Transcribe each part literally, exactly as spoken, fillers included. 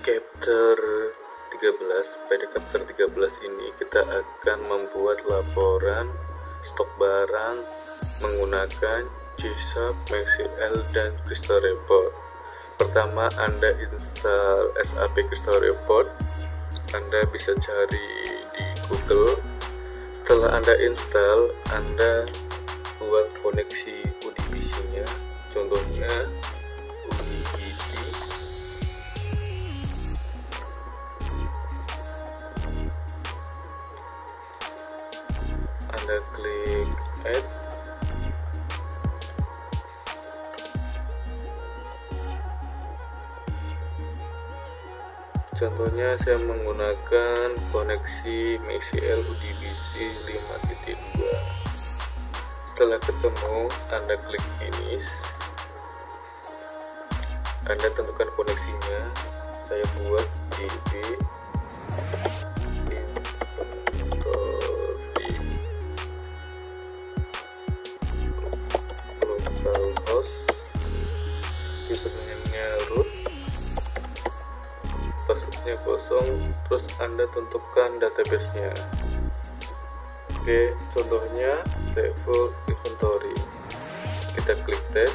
chapter tiga belas. Pada chapter tiga belas ini kita akan membuat laporan stok barang menggunakan G Sharp, MaxQL, dan Crystal Report. Pertama, Anda install S A P Crystal Report. Anda bisa cari di Google. Setelah Anda install, Anda buat koneksi U D B C-nya. Contohnya U D B C. Anda klik add. Contohnya saya menggunakan koneksi MaxQL U D B C lima titik dua. Setelah ketemu, Anda klik finish. Anda tentukan koneksinya. Saya buat D B localhost, username-nya root, passwordnya kosong, terus Anda tentukan database-nya. Oke, contohnya table inventory. Kita klik tes.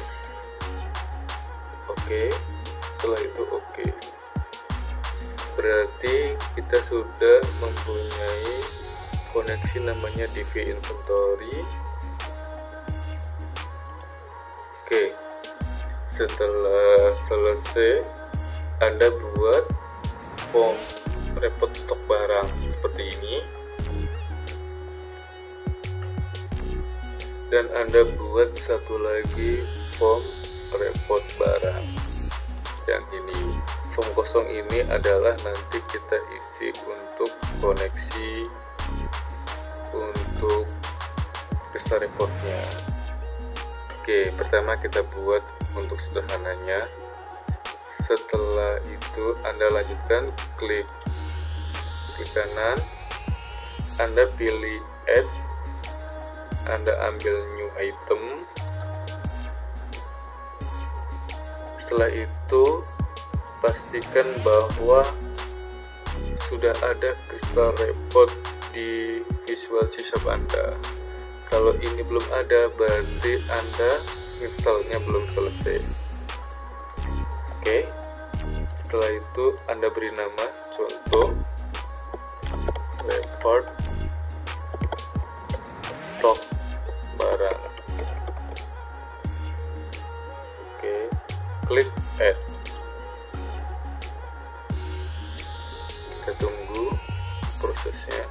Oke, setelah itu oke. Berarti kita sudah mempunyai koneksi namanya D B inventory. Oke, setelah selesai, Anda buat form report stok barang seperti ini, dan Anda buat satu lagi form report barang yang ini. Form kosong ini adalah nanti kita isi untuk koneksi untuk Crystal Reportnya. Oke, pertama kita buat untuk sederhananya. Setelah itu Anda lanjutkan, klik klik kanan, Anda pilih add, Anda ambil new item. Setelah itu pastikan bahwa sudah ada Crystal Report di Visual C Sharp Anda. Kalau ini belum ada, berarti Anda installnya belum selesai. Oke, setelah itu Anda beri nama, contoh report stok barang. Oke, klik add. Kita tunggu prosesnya.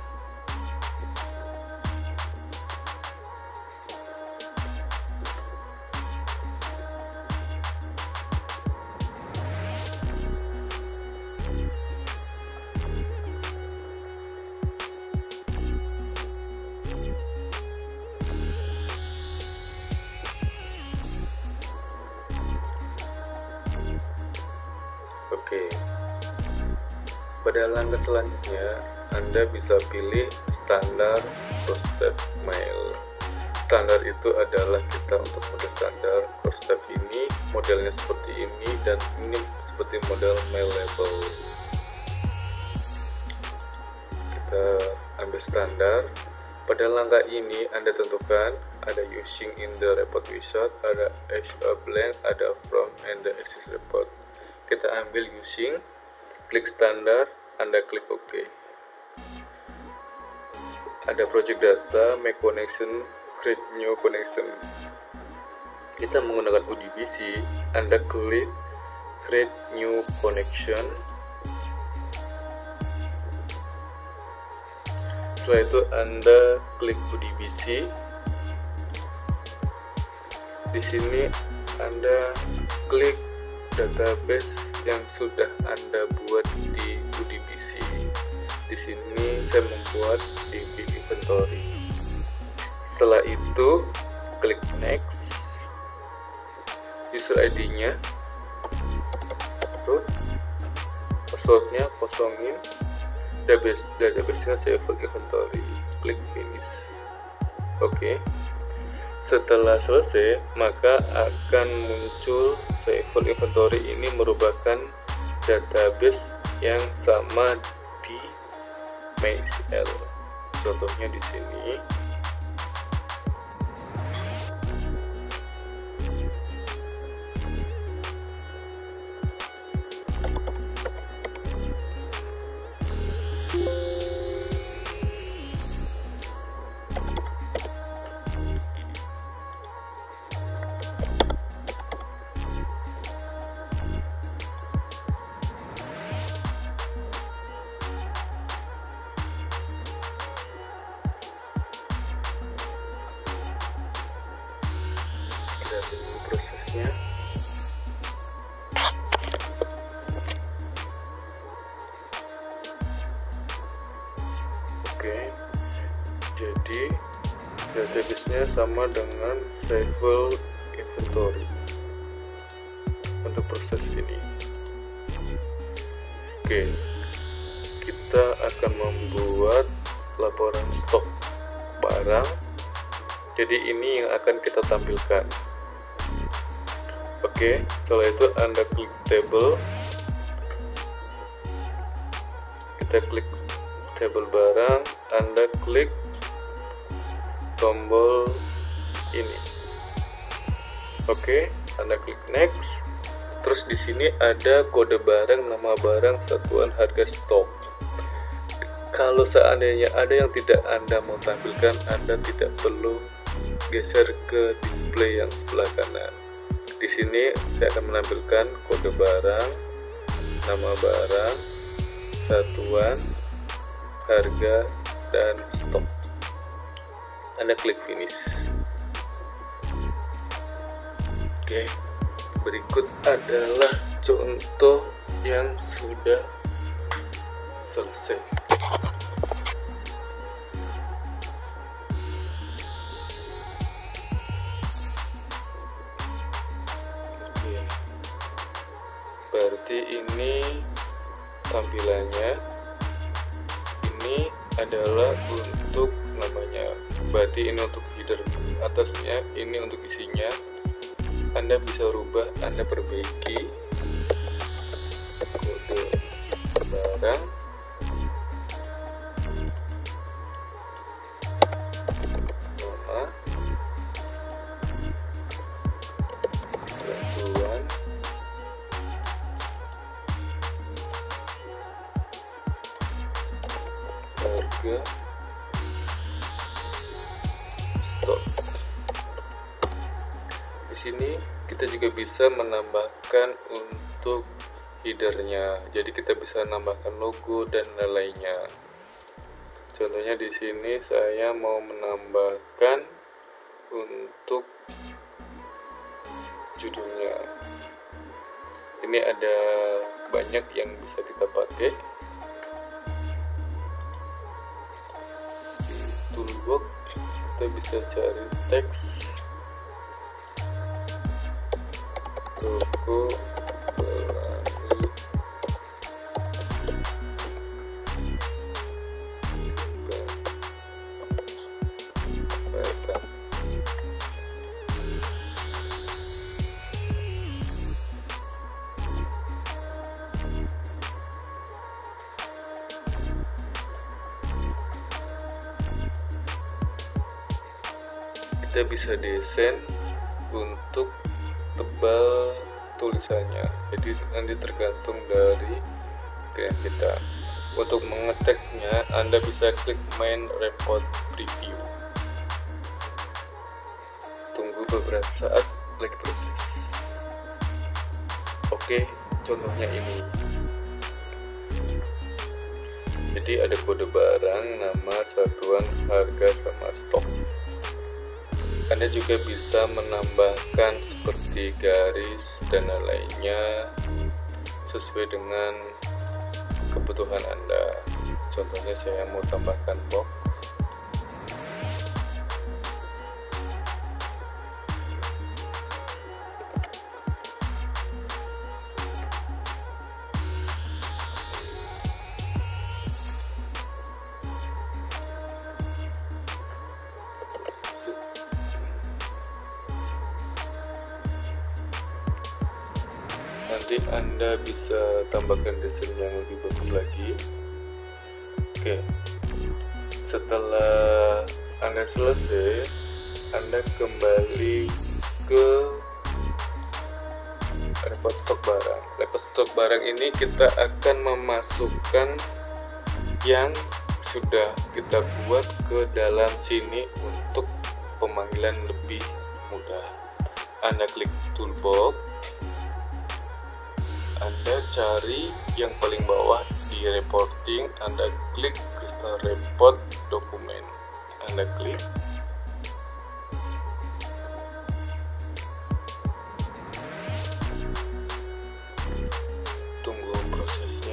Oke, pada langkah selanjutnya Anda bisa pilih standar step mail. Standar itu adalah kita untuk model standar. Step ini modelnya seperti ini, dan ini seperti model mail label. Kita ambil standar. Pada langkah ini Anda tentukan ada using in the report wizard, ada as a blank, ada from, and the access report. Kita ambil using, klik standar, Anda klik OK. Ada project data, make connection, create new connection. Kita menggunakan U D B C, Anda klik create new connection. Setelah itu Anda klik U D B C. Di sini Anda klik database yang sudah Anda buat di U D B C. Di sini saya membuat D B inventory. Setelah itu klik next. User I D-nya, root, passwordnya kosongin, database database-nya save inventory. Klik finish. Oke. Setelah selesai, maka akan muncul Save Inventory. Ini merupakan database yang sama di MaxL. Contohnya di sini. Prosesnya oke, jadi database-nya sama dengan Sable Inventory untuk proses ini. Oke, kita akan membuat laporan stok barang, jadi ini yang akan kita tampilkan. Oke, setelah itu Anda klik table, kita klik table barang, Anda klik tombol ini. Oke, Anda klik next. Terus di sini ada kode barang, nama barang, satuan harga stok. Kalau seandainya ada yang tidak Anda mau tampilkan, Anda tidak perlu geser ke display yang sebelah kanan. Di sini saya akan menampilkan kode barang, nama barang, satuan, harga, dan stok. Anda klik finish. Oke, berikut adalah contoh yang sudah selesai. Berarti ini tampilannya, ini adalah untuk namanya, berarti ini untuk header atasnya, ini untuk isinya. Anda bisa rubah, Anda perbaiki kode barang, nama, satuan, harga, stok. Di sini kita juga bisa menambahkan untuk headernya. Jadi kita bisa menambahkan logo dan lainnya. Contohnya di sini saya mau menambahkan untuk judulnya. Ini ada banyak yang bisa kita pakai. Toolbox kita bisa cari teks, toko pelangi, barang. Kita bisa desain untuk tebal tulisannya, jadi nanti tergantung dari klien kita. Untuk mengeteknya, Anda bisa klik main report preview. Tunggu beberapa saat lagi proses. Oke, contohnya ini. Jadi ada kode barang, nama, satuan, harga, sama stok. Anda juga bisa menambahkan seperti garis dan lainnya sesuai dengan kebutuhan Anda. Contohnya saya mau tambahkan box. nanti Anda bisa tambahkan desain yang lebih bagus lagi. Oke, setelah Anda selesai, Anda kembali ke report stok barang. Report stok barang ini kita akan memasukkan yang sudah kita buat ke dalam sini untuk pemanggilan lebih mudah. Anda klik toolbox, Anda cari yang paling bawah di reporting, Anda klik Crystal Report dokumen, Anda klik. Tunggu prosesnya.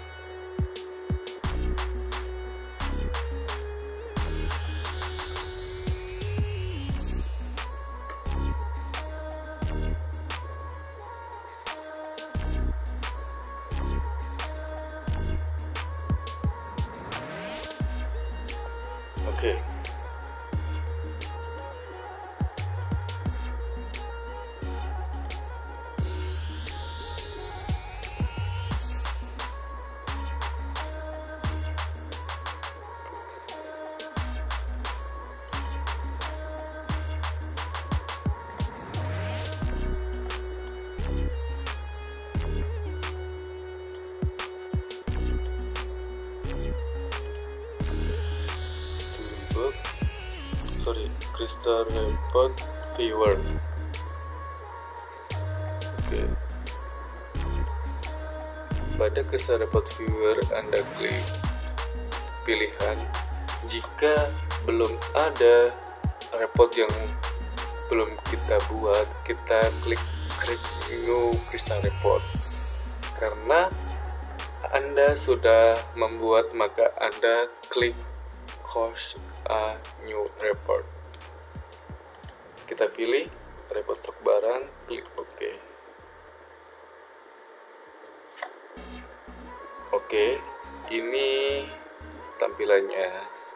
Oke. Sorry, Crystal Report Viewer. Oke. Pada Crystal Report Viewer, Anda klik pilihan. Jika belum ada report yang belum kita buat, kita klik klik New Crystal Report. Karena Anda sudah membuat, maka Anda klik Host a new report. Kita pilih report stok barang, klik OK. Oke, ini tampilannya.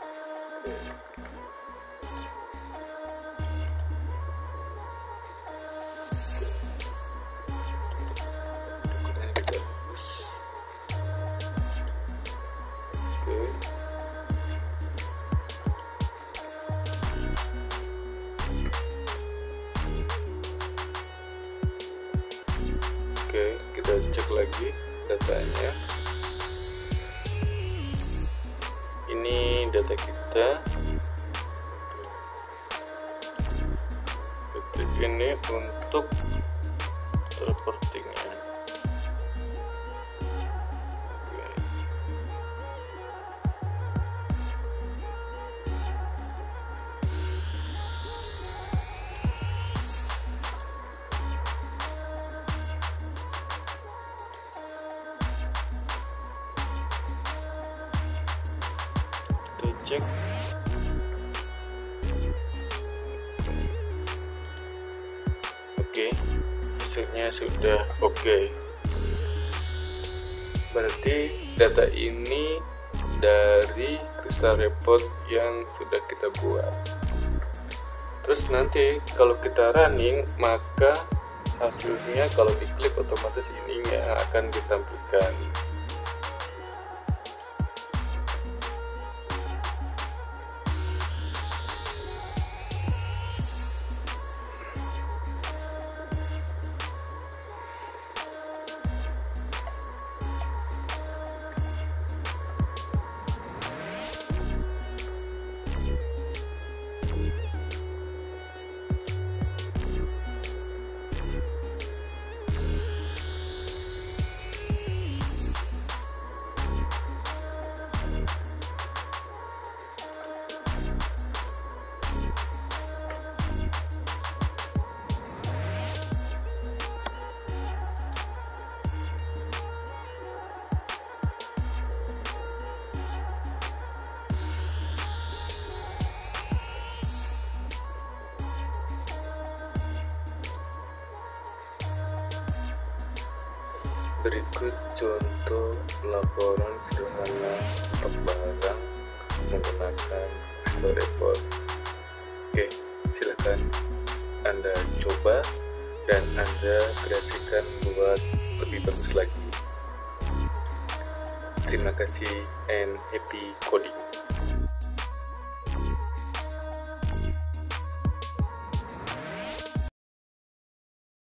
Oke, kita cek lagi datanya. Ini data kita. Ketik ini untuk reportingnya. Cek. Oke, hasilnya sudah oke. Berarti data ini dari Crystal Report yang sudah kita buat. Terus nanti kalau kita running, maka hasilnya kalau diklik otomatis ini akan ditampilkan. Berikut contoh laporan sederhana stok barang menggunakan Crystal Report. Oke, silakan Anda coba dan Anda kreasikan buat lebih bagus lagi. Terima kasih and happy coding.